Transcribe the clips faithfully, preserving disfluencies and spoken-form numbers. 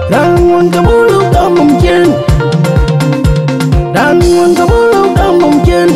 Rangun kabuluk dong mungkin, rangun kabuluk dong mungkin.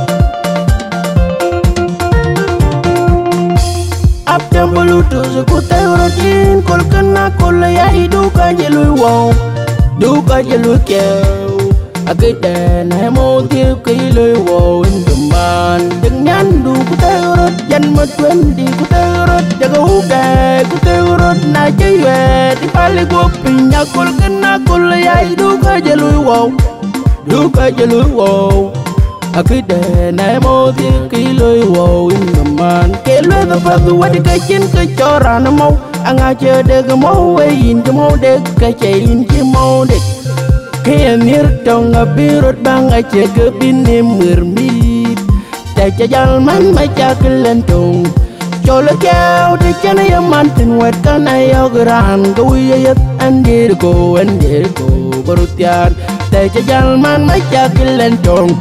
Abda bulutu sekutai urutin, kol kena kol ya hidup aja lu wow, hidup aja lu kau. Agak hai mau tiêu kỹ lưỡi wow in teman dengan du ku terut jan matuen di ku terut jaga udah ku terut na cewek di pali gua pinya kul kena kul ya hidup aja lu wow hidup aja lu wow. Agak hai mau tiêu kỹ lưỡi wow in teman kelu apa gua dikacin kecoran mau angaja deg mau in mau deg kacain ci mau deg. Kaya nirtong abirot bang aja kebini mermit Caca jalman maca kelentong Cola kau di cana yang mantin wet kan ayo geran Kau yayat andir ko andir ko berutian Caca jalman maca kelentong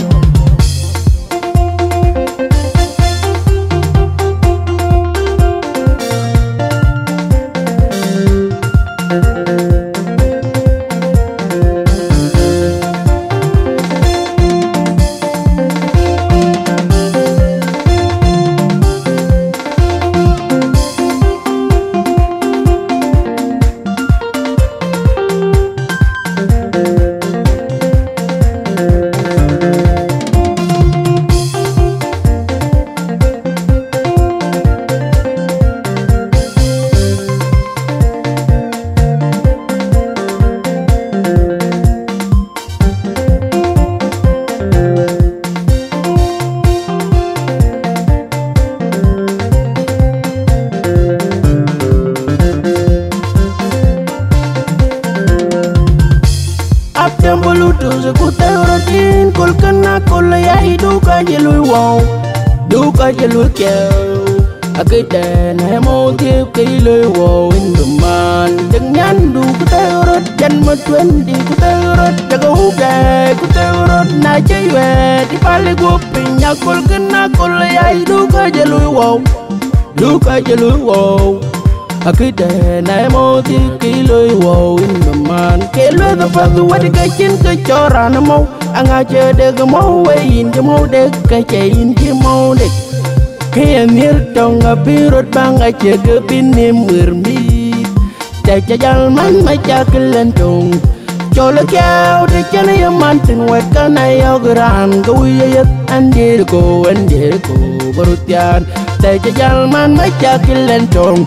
Yang bulutu sekutai urutin, kol kena kol ya hidup aja lu wow, hidup aja lu kau. Agak hai mau tiêu kỹ lưỡi wow in teman dengan du ku terut jan matuen di ku terut jaga udah ku terut na cewek di pali gua pinya kol kena kol ya hidup aja lu wow, hidup aja lu wow. Agak hai mau tiêu kỹ lưỡi wow in teman kelu apa gua dikacin kecoran mau angaja deg mau in mau deg kacain ci mau deg. Kaya nirtong abirot bang aja kebini mermit Caca jalman maca kelentong Cola kau di cana yang mantin wet kan ayo geran Kau yayat andir ko andir ko berutian Caca jalman maca kelentong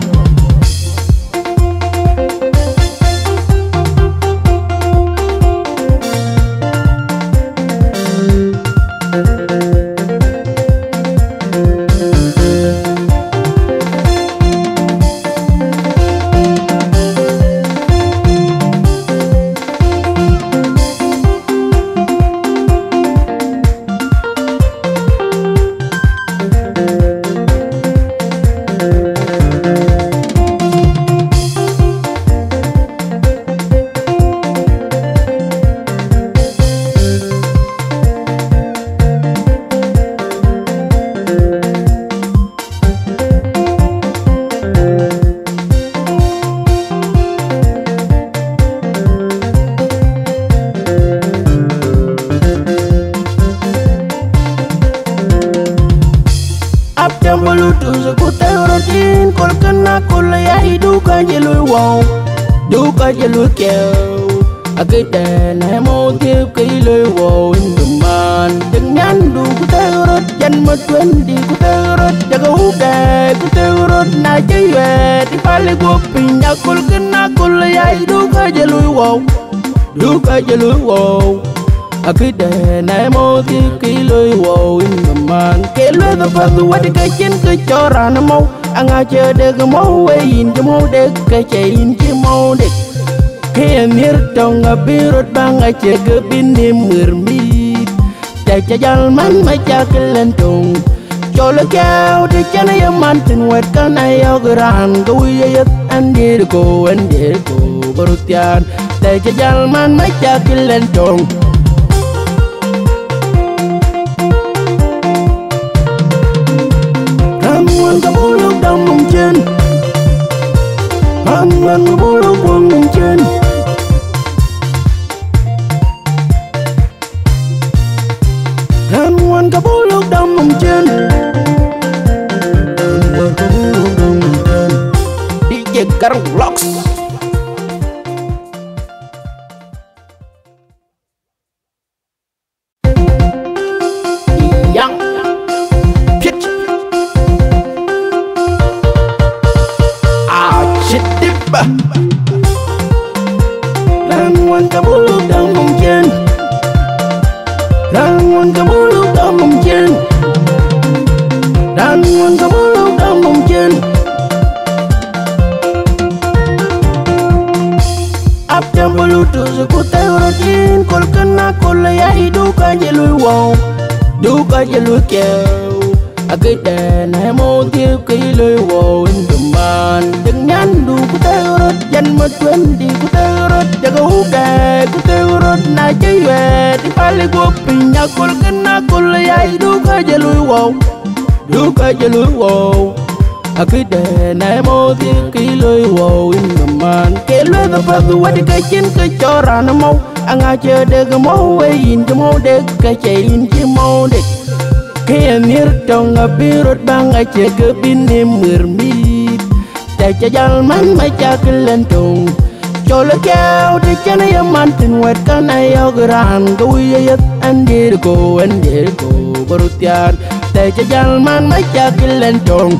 Abda bulutu sekutai urutin, kol kena kol ya hidup aja lu wow, hidup aja lu kau. Agak hai mau tiêu kỹ lưỡi wow in teman dengan du ku terut jan matuen di ku terut jaga udah ku terut na cewek di pali gua pinya kol kena kol ya hidup aja lu wow, hidup aja lu wow. Agak hai mau tiêu kỹ lưỡi wow in teman kelu apa gua dikacin kecoran mau angaja deg mau in mau deg kacain ci mau deg. Kaya nirtong abirot bang aja kebini mermit Caca jalman maca kelentong Cola kau di cana yang mantin wet kan ayo geran Kau yayat andir ko andir ko berutian Caca jalman maca kelentong Ramuan kabuluk dong mungkin, ramuan kabuluk dong mungkin. Rangun kabulu dang mungkin Rangun kabulu dang mungkin Rangun kabulu dang mungkin Abjam bulu tu sekutai uratin Kol kena kol ya hiduka jelui wow Duka jelui kêu Akita na mo tiêu kỹ lưỡi wow in man đừng nhắn đủ của tao rốt danh mất quên đi của tao rốt đã có hú kè của tao rốt na chơi về đi phải lấy quốc bình nhà cô kinh na cô lấy ai duka jelui wow Duka jelui wow Akita na mo tiêu kỹ lưỡi wow in man kể lưỡi tao phải cứ quay đi cái chân cái cho ra nó mau anh ai chơi để cái máu ấy in cái máu để cái chạy in cái máu để Kaya nirtong abirot bang aja kebini mermit Caca jalman maca kelentong Cola kau di cana yang mantin wet kan ayo geran Kau yayat andir ko andir ko berutian Caca jalman maca kelentong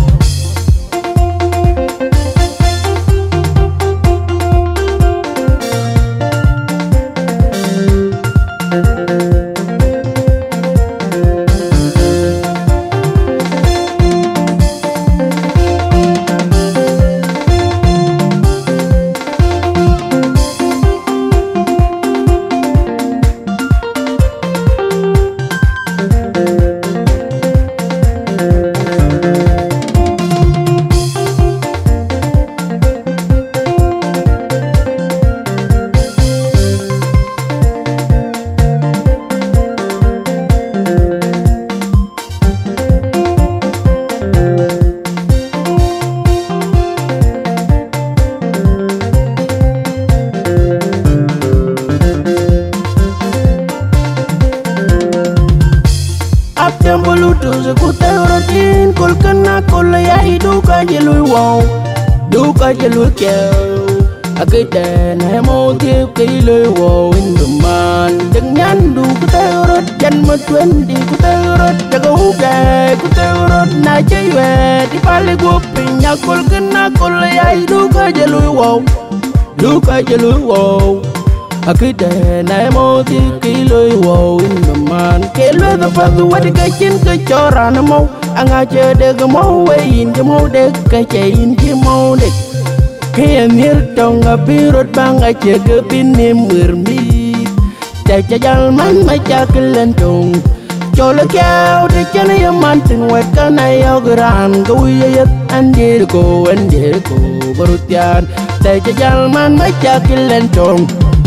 Abjam bulu tu sekutai uratin Kol kena kol ya hiduka jelui wow Duka jelui kêu Akita na mo tiêu kỹ lưỡi wow in man đừng nhắn đủ của tao rốt danh mất quên đi của tao rốt đã có hú kè của tao rốt na chơi về đi phải lấy quốc bình nhà kol kena kol ya hiduka jelui wow Duka jelui wow Akita na mo tiêu kỹ lưỡi wow in man kể lưỡi tao phải cứ quay đi cái chân cái cho ra nó mau anh ai chơi để cái máu ấy in cái máu để cái chạy in cái máu để Kaya nirtong abirot bang aja kebini mermit Caca jalman maca kelentong Cola kau di cana yang mantin wet kan ayo geran Kau yayat andir ko andir ko berutian Caca jalman maca kelentong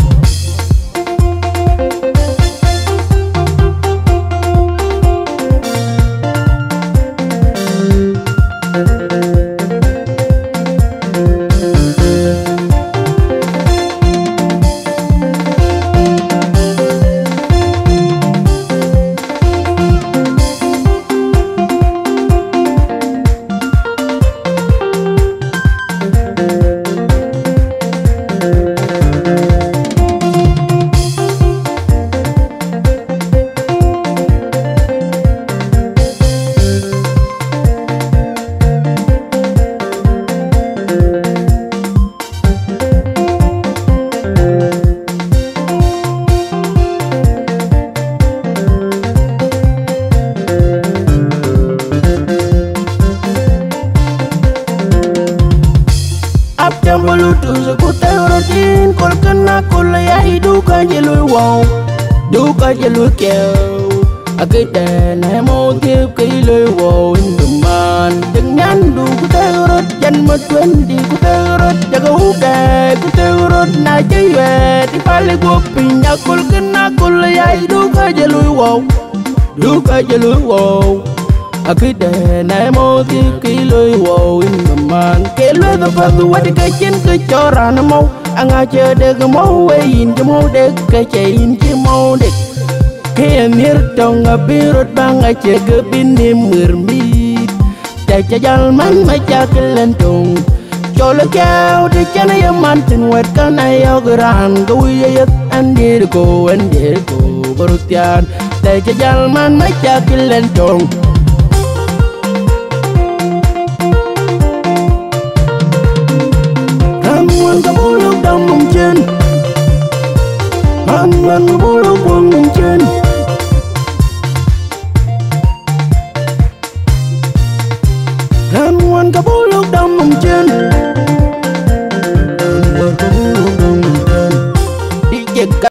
Abjam bulu tu sekutai uratin Kol kena kol ya hiduka jelui wow Duka jelui kêu Akita na mo tiêu kỹ lưỡi wow in man đừng nhắn đủ của tao rốt danh mất quên đi của tao rốt đã có hú kè của tao rốt na chơi về đi phải lấy quốc bình nhà kol kena kol ya hiduka jelui wow Duka jelui wow Akita na mo tiêu kỹ lưỡi wow in man kể lưỡi tao phải cứ quay đi cái chân cái cho ra nó mau anh ai chơi để cái máu ấy in cái máu để cái chạy in cái máu để Kaya nirtong abirot bang aja kebini mermit Caca jalman maca kelentong Cola kau di cana yang mantin wet kan ayo geran Kau yayat andir ko andir ko berutian Caca jalman maca kelentong Ramuan kabuluk dang mungkin ngang bố lông quăng mình chơi